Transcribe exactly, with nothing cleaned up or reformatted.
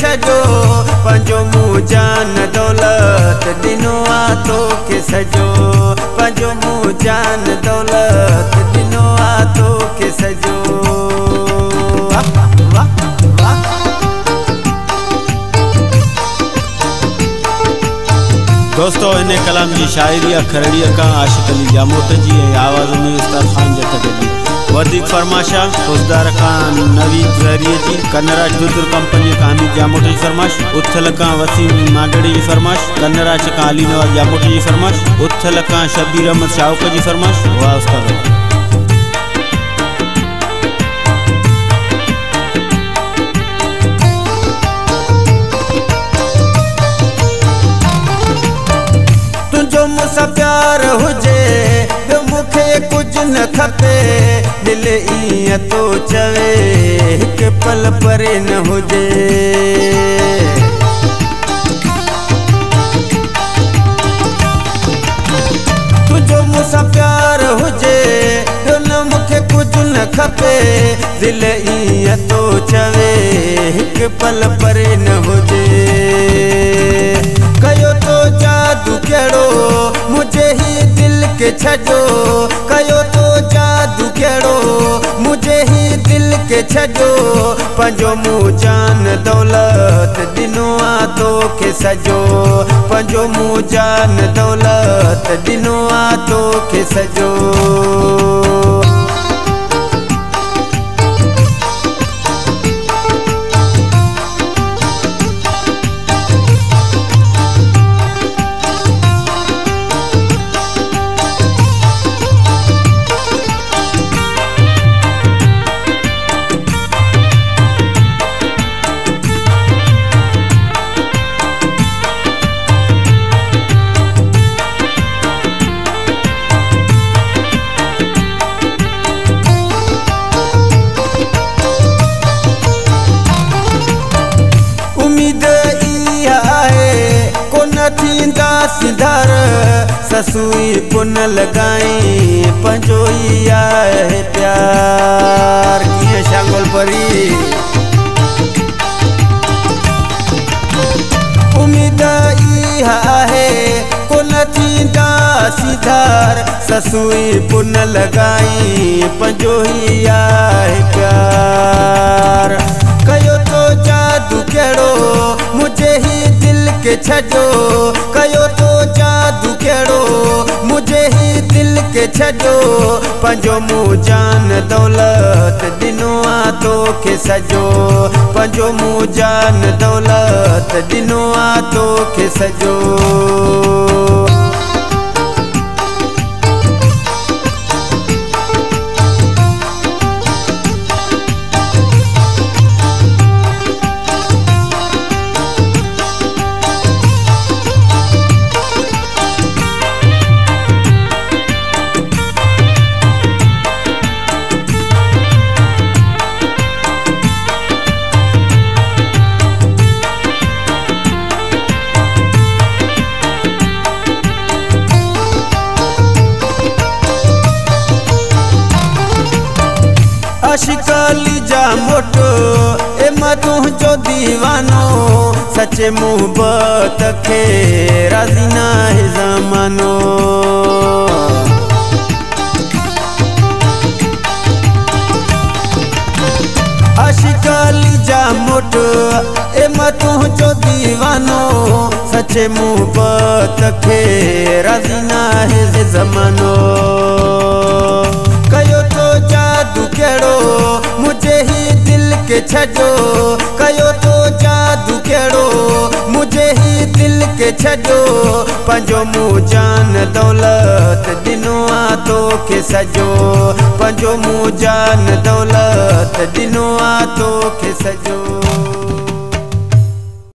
सजो पंजो मुँह जान दौलत दिनो आ तो के सजो पंजो मुँह जान दौलत दिनो आ तो के सजो। दोस्तों इन कलाम की शायरी खरड़ी का आशिक अली जामोट जी आवाज़ में उस्ताद खान जत जी वधिक फरमाशा फौजदार खान नवीद जहरी जी कन्नराज दुदुर कंपनी का हमीद जामोट जी फरमाश उथल का वसीम मागड़ी जी फरमाश कन्नराज का अली नवाज जामोट जी फरमाश उथल का शबीर अहमद शाहूक जी फरमाश। वाह उस्ताद। तुझो मुसा प्यार हुजे ॿियो मूंखे कुझु न खपे दिल ईअं तो चवे हिकु पल परे न हुजे। तुझो मुसा प्यार हुजे ॿियो न मूंखे कुझु न खपे दिल ईअं तो चवे हिकु पल परे न हुजे। कयो तो जादू केड़ो मुझे ही दिल के छजो कयो तो जादू केड़ो मुझे ही दिल के छजो पंजो मुँह जान दौलत दिनो आ तो के सजो पंजो मुँह जान दौलत दिनो आ तो के सजो। सिधार ससुई पुन लगाई पंजोई आए प्यार किए शांगोल परी उम्मीद इहा है को न थींदा सिधार ससुई पुन लगाई पंजोई आए प्यार। कयो तो जादू केड़ो मुझे ही दिल के छजो कयो तो जादू केड़ो मुझे ही दिल के छजो पंजो मुँह जान दौलत दिनो आ तो के सजो पंजो मुँह जान दौलत दिनो आ तो के सजो। आशिक अली जामोट ए मधु जो दीवानो सचे मोहब्बत के राज़ी ना है ज़मानो। आशिक अली जामोट ए मधु जो दीवानो सचे मोहब्बत के राज़ी ना है ज़मानो। कयो तो जादू केड़ो मुझे ही दिल के छजो कयो तो जादू केड़ो मुझे ही दिल के छजो पंजो मुँह जान दौलत दिनो आ तो के सजो पंजो मुँह जान दौलत दिनो आ तो के सजो।